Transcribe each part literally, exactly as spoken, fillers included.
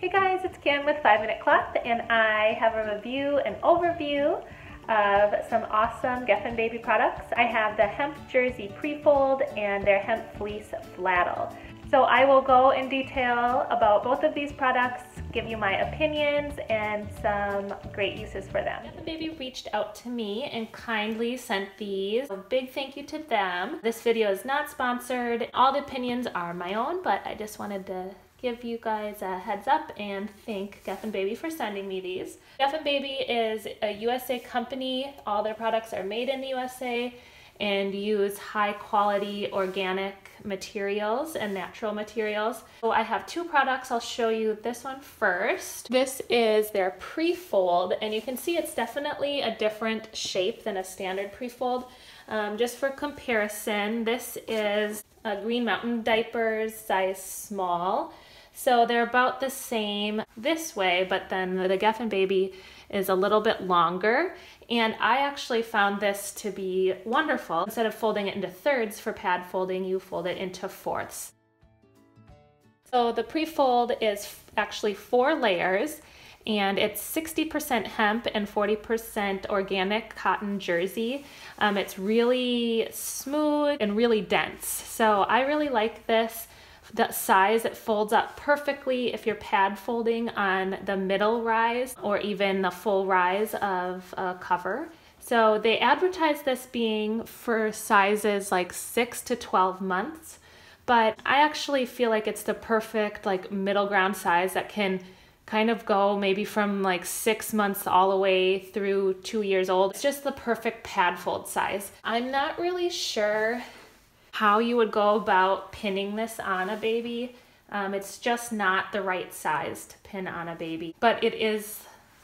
Hey guys, it's Kim with five minute Cloth, and I have a review and overview of some awesome Geffen Baby products. I have the Hemp Jersey Prefold and their Hemp Fleece Fladdle. So I will go in detail about both of these products, give you my opinions and some great uses for them. Geffen Baby reached out to me and kindly sent these. A big thank you to them. This video is not sponsored. All the opinions are my own, but I just wanted to give you guys a heads up and thank Geffen Baby for sending me these. Geffen Baby is a U S A company. All their products are made in the U S A and use high quality organic materials and natural materials. So I have two products. I'll show you this one first. This is their Prefold, and you can see it's definitely a different shape than a standard Prefold. Um, just for comparison, this is a Green Mountain diapers size small. So they're about the same this way, but then the Geffen Baby is a little bit longer. And I actually found this to be wonderful. Instead of folding it into thirds for pad folding, you fold it into fourths. So the Prefold is actually four layers, and it's sixty percent hemp and forty percent organic cotton jersey. Um, it's really smooth and really dense. So I really like this. The size, it folds up perfectly if you're pad folding on the middle rise or even the full rise of a cover. So they advertise this being for sizes like six to twelve months, but I actually feel like it's the perfect like middle ground size that can kind of go maybe from like six months all the way through two years old. It's just the perfect pad fold size. I'm not really sure how you would go about pinning this on a baby. Um, it's just not the right size to pin on a baby, but it is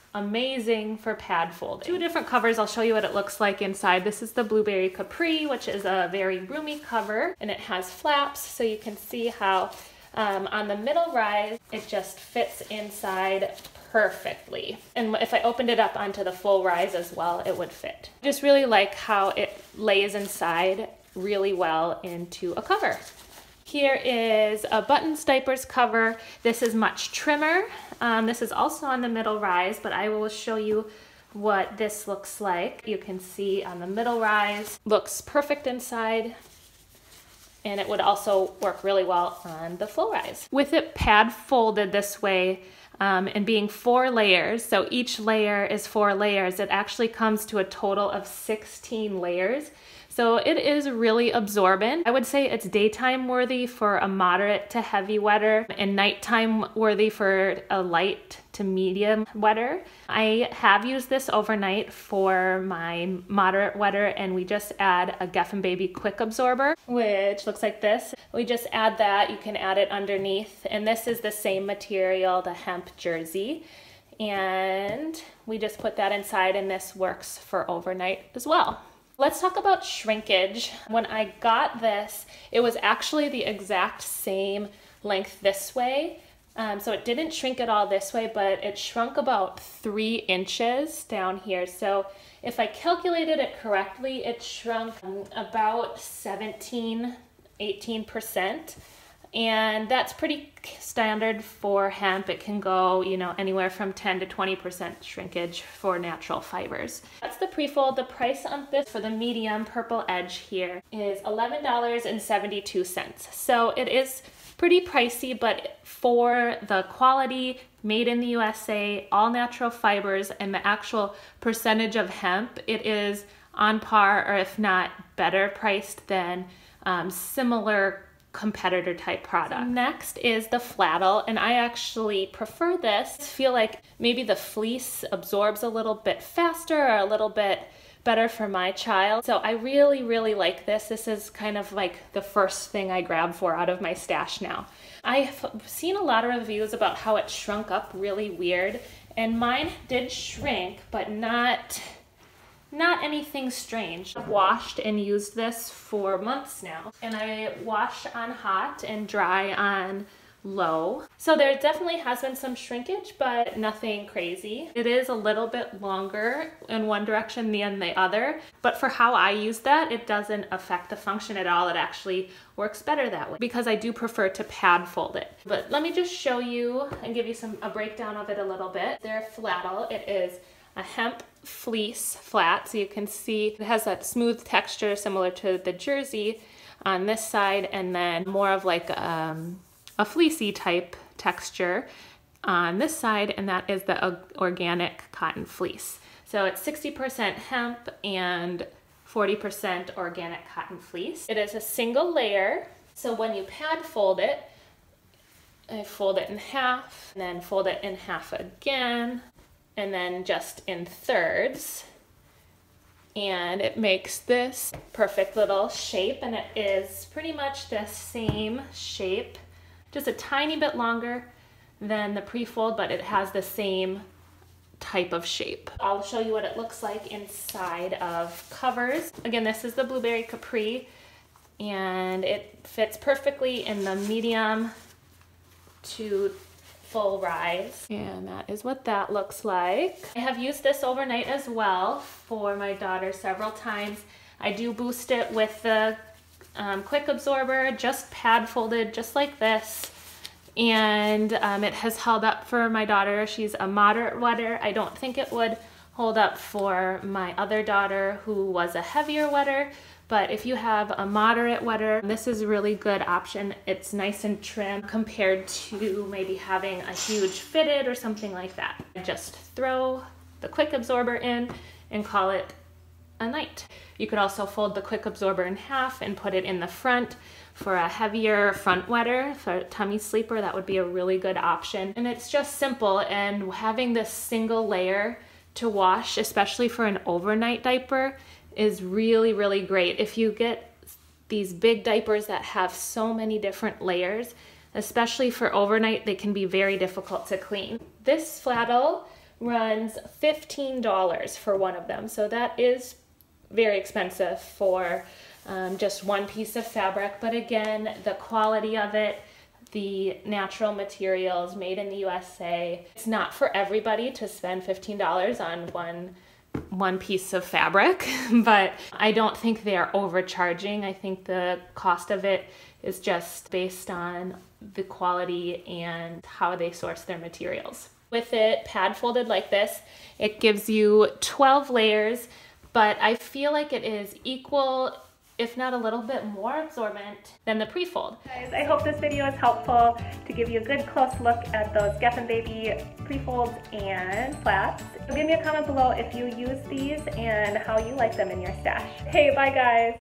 amazing for pad folding. Two different covers, I'll show you what it looks like inside. This is the Blueberry Capri, which is a very roomy cover, and it has flaps, so you can see how um, on the middle rise, it just fits inside perfectly. And if I opened it up onto the full rise as well, it would fit. Just really like how it lays inside really well into a cover. Here is a buttons diapers cover. This is much trimmer. Um, this is also on the middle rise, but I will show you what this looks like. You can see on the middle rise, looks perfect inside, and it would also work really well on the full rise. With it pad folded this way, Um, and being four layers, so each layer is four layers, it actually comes to a total of sixteen layers. So it is really absorbent. I would say it's daytime worthy for a moderate to heavy wetter and nighttime worthy for a light to medium wetter. I have used this overnight for my moderate wetter, and we just add a Geffen Baby Quick Absorber, which looks like this. We just add that, you can add it underneath, and this is the same material, the hemp jersey. And we just put that inside, and this works for overnight as well. Let's talk about shrinkage. When I got this, it was actually the exact same length this way. Um, so it didn't shrink at all this way, but it shrunk about three inches down here. So if I calculated it correctly, it shrunk about seventeen, eighteen percent. And that's pretty standard for hemp. It can go, you know, anywhere from ten to twenty percent shrinkage for natural fibers. That's the Prefold. The price on this for the medium purple edge here is eleven dollars and seventy-two cents. So it is pretty pricey, but for the quality, made in the U S A, all natural fibers, and the actual percentage of hemp, it is on par, or if not better priced than um, similar competitor type product. Next is the Fladdle, and I actually prefer this. I feel like maybe the fleece absorbs a little bit faster or a little bit better for my child. So I really, really like this. This is kind of like the first thing I grab for out of my stash now. I've seen a lot of reviews about how it shrunk up really weird, and mine did shrink, but not Not anything strange. I've washed and used this for months now, and I wash on hot and dry on low. So there definitely has been some shrinkage, but nothing crazy. It is a little bit longer in one direction than the other, but for how I use that, it doesn't affect the function at all. It actually works better that way because I do prefer to pad fold it. But let me just show you and give you some a breakdown of it a little bit. They're Fladdle. It is a hemp fleece flat, so you can see it has that smooth texture similar to the jersey on this side, and then more of like um, a fleecy type texture on this side, and that is the organic cotton fleece. So it's sixty percent hemp and forty percent organic cotton fleece. It is a single layer, so when you pad fold it, I fold it in half, and then fold it in half again, and then just in thirds. And it makes this perfect little shape, and it is pretty much the same shape, just a tiny bit longer than the pre-fold, but it has the same type of shape. I'll show you what it looks like inside of covers. Again, this is the Blueberry Capri, and it fits perfectly in the medium to full rise. And that is what that looks like. I have used this overnight as well for my daughter several times. I do boost it with the um, Quick Absorber, just pad folded just like this. And um, it has held up for my daughter. She's a moderate wetter. I don't think it would hold up for my other daughter who was a heavier wetter. But if you have a moderate wetter, this is a really good option. It's nice and trim compared to maybe having a huge fitted or something like that. Just throw the Quick Absorber in and call it a night. You could also fold the Quick Absorber in half and put it in the front for a heavier front wetter, for a tummy sleeper. That would be a really good option. And it's just simple, and having this single layer to wash, especially for an overnight diaper, is really, really great. If you get these big diapers that have so many different layers, especially for overnight, they can be very difficult to clean. This Fladdle runs fifteen dollars for one of them, so that is very expensive for um, just one piece of fabric. But again, the quality of it, the natural materials made in the U S A, it's not for everybody to spend fifteen dollars on one one piece of fabric, but I don't think they're overcharging. I think the cost of it is just based on the quality and how they source their materials. With it pad folded like this, it gives you twelve layers, but I feel like it is equal, if not a little bit more absorbent than the pre-fold. Guys, I hope this video is helpful to give you a good close look at those Geffen Baby pre-folds and flats. Give me a comment below if you use these and how you like them in your stash. Hey, bye guys.